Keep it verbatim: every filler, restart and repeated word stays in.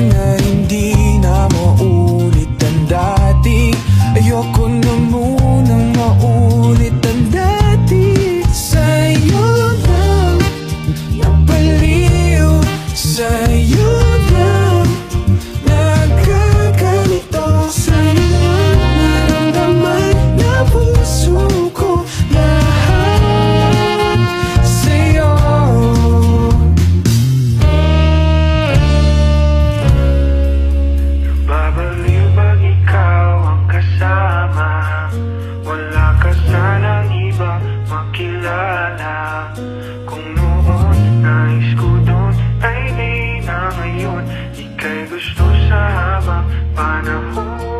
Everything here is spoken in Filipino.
Sana hindi na maulit ang dati. Ayoko na munang maulit ang dati. Sa'yo lang napaliw, sa'yo lang nagkaganito. Sa'yo lang naramdaman na puso ko lahat sa'yo. Babaliw pag ikaw ang kasama. Wala ka sanang iba makilala. Kung noon nais ko doon ay di na ngayon. Ika'y gusto sa habang panahon.